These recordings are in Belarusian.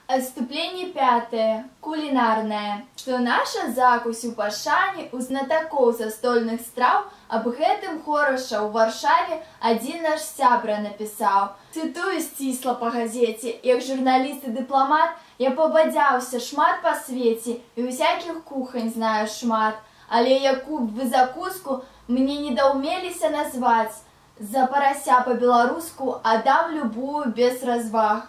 Отступление пятое, кулинарное. Што наша закусь у пашане у знатакоў застольных страў аб гэтым хораша ў Варшаве адзін наш сябра напісаў. Цытую сцісла па газеце, як журналіст і дыпламат, я пабадзяўся шмат па свеце і ўсякіх кухань знаю шмат, але якую б вы закуску мне не даўмеліся назваць. За парася па-беларуску аддам любую без разваг.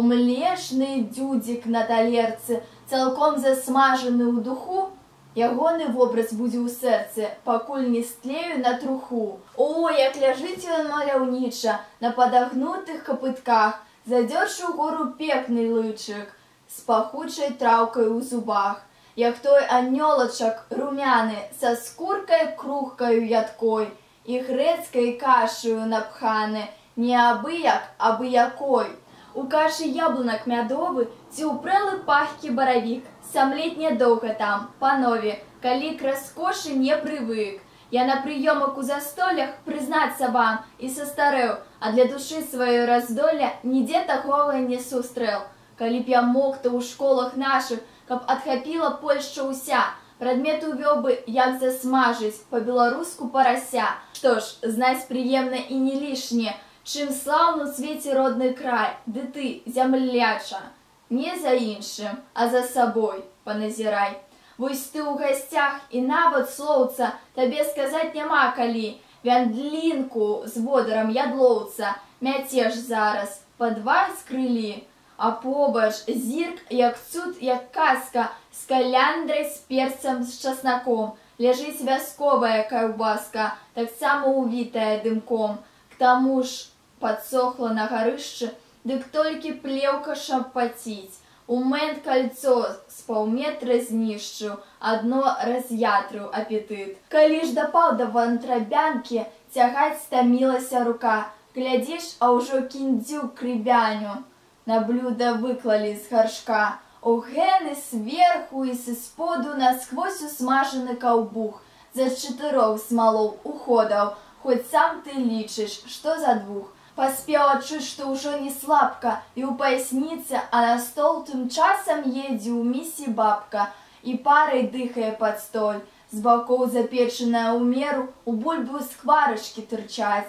Омлешны дзюдзік на талерцы, цалком засмажаны ў духу, ягоны вобраз будзе ў сэрцы, пакуль не стлею на труху. О, як ляжыць ён маляўніча на падагнутых капытках, задзёршы ўгору пекны лычык з пахучай траўкай у зубах, як той анёлачак румяны са скуркай кругкаю ядкой і грэцкай кашаю напханы, не абы-як, абы-якой. У кашы яблынак мядовы ці ўпрэлы пахкі баравік. Самлець нядоўга там, панове, калі к раскошы не прывык. Я на прыёмах у застолях, прызнацца вам, і састарэў, а для душы сваёй раздолля нідзе такога не сустрэў. Калі б я мог, то ў школах нашых, каб адхапіла Польшча ўся, прадмет увёў бы, як засмажыць па-беларуску парася. Што ж, знаць прыемна і не лішне, чым слаўны ў свеце родны край, ды ты, зямляча, не за іншым, а за сабой паназірай. Вось ты ў гасцях і нават слоўца табе сказаць няма калі, вяндлінку з водарам ядлоўца мяцеш зараз, па два скрылі, а побач зірк, як цуд, як казка, з каляндрай, з перцам, з часнаком, ляжыць вясковая каўбаска, таксама увітая дымком, к таму ж падсохла на гарышчы, дык толькі плеўка шапаціць. У мэнт кальцо з паўметра знішчыў, адно раз'ятрыў апетыт. Калі ж дапаў да вантрабянкі, цягаць стамілася рука. Глядзіш, а ўжо кіндзюк крыбяню на блюда выклалі з гаршка. У гэны сверху і сысподу насквозь усмажаны каўбух, за 4 смалоў уходаў, хоць сам ты лічыш, што за 2. Паспеў адчуць, што ўжо не слабка, і ў паясніцы, а на стол тым часам едзе ў місе бабка і парай дыхае пад столь, з бакоў запечаная ў меру, у бульбу скварачкі тырчаць.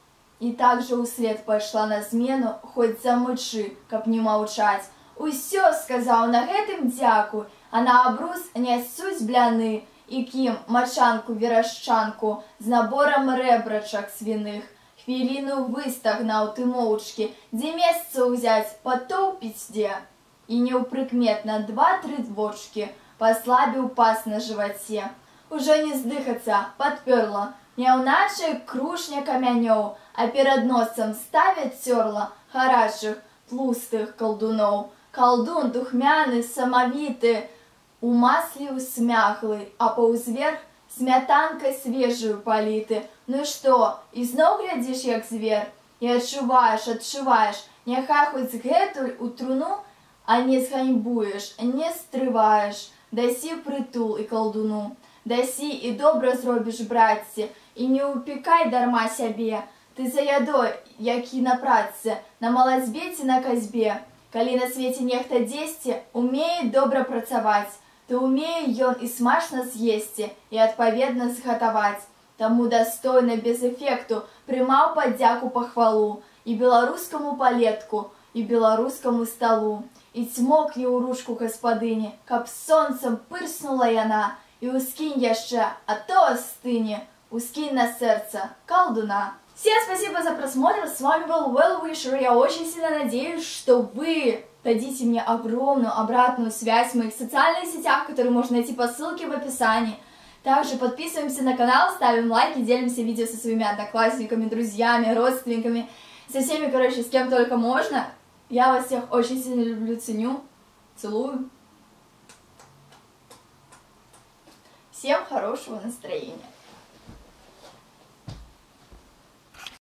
І так жа ўслед пайшла на змену, хоць замычы, каб не маўчаць. Усё сказаў, на гэтым дзякуй, а на абрус нясуць бляны, і кім мачанку верашчанку з наборам рэбрачак свіных. Хвіліну выстагнаў ты моўчкі, дзе месца ўзяць, патоўпіць дзе. І неўпрыкметна 2-3 вочкі паслабіў пас на жываце. Ужо не здыхацца, падпёрла, няўначай крушня камянёў, а перад носам ставяць цёрла гарачых, тлустых калдуноў. Калдун духмяны, самавіты, у масле усмяглы, а паўзверх смятанкай свежую паліты. Ну што, ізноў глядзіш, як звер? І адчуваеш, няхай хоць гэтуль у труну, а не зганьбуеш, не стрываеш. Дасі прытул і калдуну, дасі і добра зробіш, братцы, і не ўпікай дарма сябе. Ты за ядой, як і на працы, на малацьбе ці на казьбе. Калі на свеце нехта дзесьці, умее добра працаваць, то умее ён і смачна з'есці, і адпаведна згатаваць. Таму дастойна, без эфекту, прымаў падзяку пахвалу і беларускаму палетку, і беларускаму сталу. І цмокне ў ручку гаспадыні, каб сонцам пырснула яна, і ускінь яшчэ, а то астыне, ускінь на сэрца калдуна. Всем спасибо за просмотр, с вами был Well Wisher. Я очень сильно надеюсь, что вы дадите мне огромную обратную связь в моих социальных сетях, которые можно найти по ссылке в описании. Также подписываемся на канал, ставим лайки, делимся видео со своими одноклассниками, друзьями, родственниками, со всеми, короче, с кем только можно. Я вас всех очень сильно люблю, ценю, целую. Всем хорошего настроения.